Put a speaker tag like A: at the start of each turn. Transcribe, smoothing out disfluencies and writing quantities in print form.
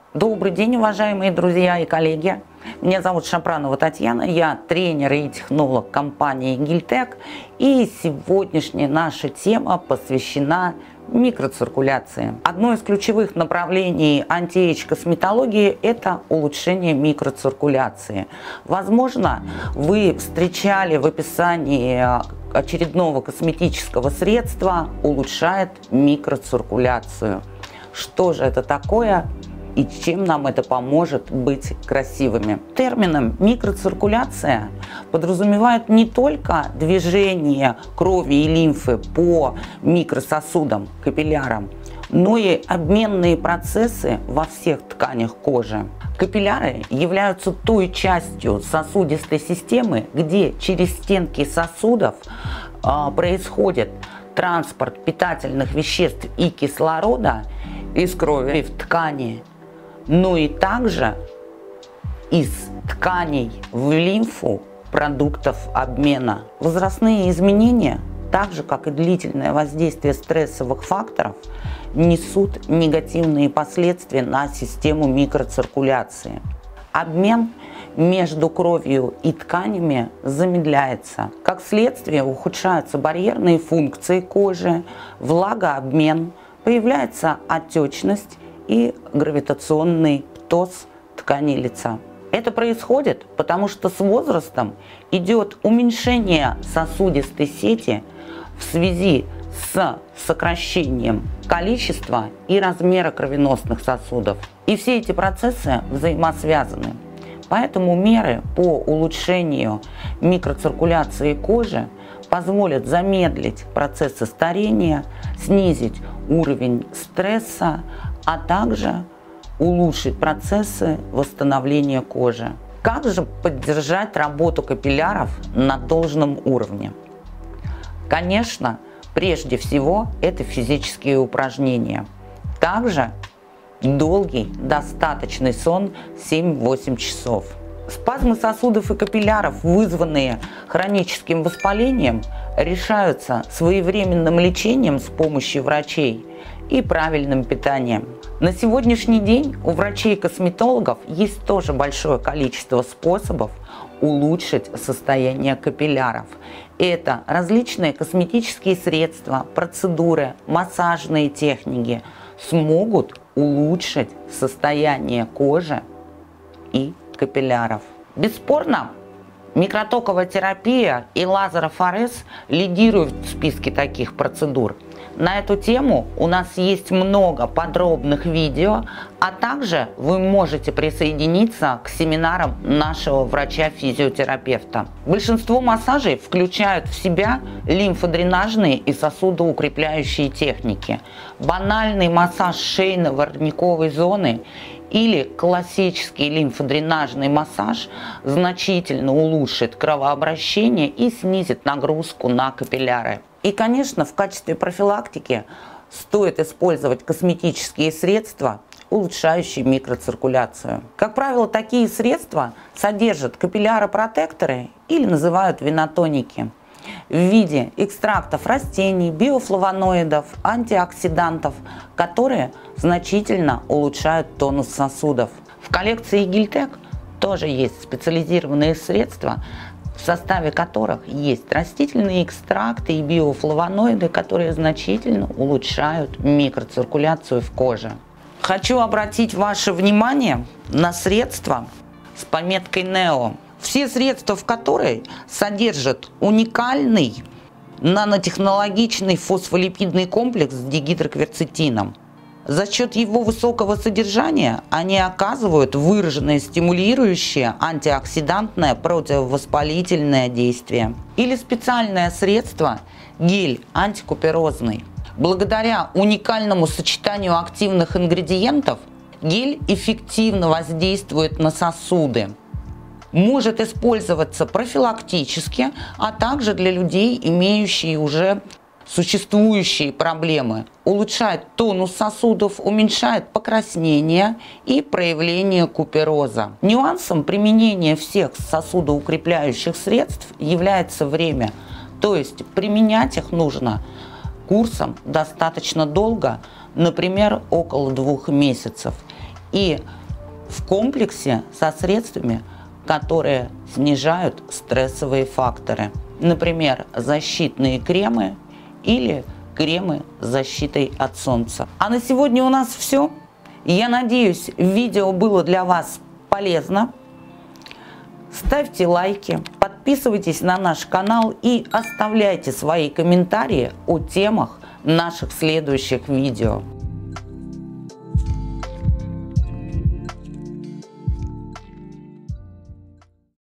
A: Добрый день, уважаемые друзья и коллеги. Меня зовут Шапранова Татьяна, я тренер и технолог компании Гильтек. И сегодняшняя наша тема посвящена микроциркуляции. Одно из ключевых направлений анти-эйдж-косметологии – это улучшение микроциркуляции. Возможно, вы встречали в описании очередного косметического средства «улучшает микроциркуляцию». Что же это такое и чем нам это поможет быть красивыми? Термином микроциркуляция подразумевает не только движение крови и лимфы по микрососудам, капиллярам, но и обменные процессы во всех тканях кожи. Капилляры являются той частью сосудистой системы, где через стенки сосудов происходит транспорт питательных веществ и кислорода из крови в ткани, но и также из тканей в лимфу продуктов обмена. Возрастные изменения, так же как и длительное воздействие стрессовых факторов, несут негативные последствия на систему микроциркуляции. Обмен между кровью и тканями замедляется. Как следствие ухудшаются барьерные функции кожи, влагообмен, появляется отечность и гравитационный птоз тканей лица. Это происходит, потому что с возрастом идет уменьшение сосудистой сети в связи с сокращением количества и размера кровеносных сосудов. И все эти процессы взаимосвязаны. Поэтому меры по улучшению микроциркуляции кожи позволят замедлить процессы старения, снизить уровень стресса, а также улучшить процессы восстановления кожи. Как же поддержать работу капилляров на должном уровне? Конечно, прежде всего это физические упражнения. Также долгий, достаточный сон 7-8 часов. Спазмы сосудов и капилляров, вызванные хроническим воспалением, решаются своевременным лечением с помощью врачей и правильным питанием. На сегодняшний день у врачей-косметологов есть тоже большое количество способов улучшить состояние капилляров. Это различные косметические средства, процедуры, массажные техники смогут улучшить состояние кожи и капилляров. Бесспорно, микротоковая терапия и лазерофорез лидируют в списке таких процедур. На эту тему у нас есть много подробных видео, а также вы можете присоединиться к семинарам нашего врача-физиотерапевта. Большинство массажей включают в себя лимфодренажные и сосудоукрепляющие техники. Банальный массаж шейно-воротниковой зоны или классический лимфодренажный массаж значительно улучшит кровообращение и снизит нагрузку на капилляры. И, конечно, в качестве профилактики стоит использовать косметические средства, улучшающие микроциркуляцию. Как правило, такие средства содержат капилляропротекторы или называют венотоники в виде экстрактов растений, биофлавоноидов, антиоксидантов, которые значительно улучшают тонус сосудов. В коллекции Гильтек тоже есть специализированные средства, в составе которых есть растительные экстракты и биофлавоноиды, которые значительно улучшают микроциркуляцию в коже. Хочу обратить ваше внимание на средства с пометкой NEO. Все средства в которой содержат уникальный нанотехнологичный фосфолипидный комплекс с дигидрокверцетином. За счет его высокого содержания они оказывают выраженное стимулирующее антиоксидантное противовоспалительное действие. Или специальное средство гель антикуперозный. Благодаря уникальному сочетанию активных ингредиентов гель эффективно воздействует на сосуды. Может использоваться профилактически, а также для людей, имеющие уже существующие проблемы. Улучшает тонус сосудов, уменьшает покраснение и проявление купероза. Нюансом применения всех сосудоукрепляющих средств является время. То есть применять их нужно курсом достаточно долго, например, около 2 месяцев. И в комплексе со средствами, которые снижают стрессовые факторы. Например, защитные кремы или кремы с защитой от солнца. А на сегодня у нас все. Я надеюсь, видео было для вас полезно. Ставьте лайки, подписывайтесь на наш канал и оставляйте свои комментарии о темах наших следующих видео.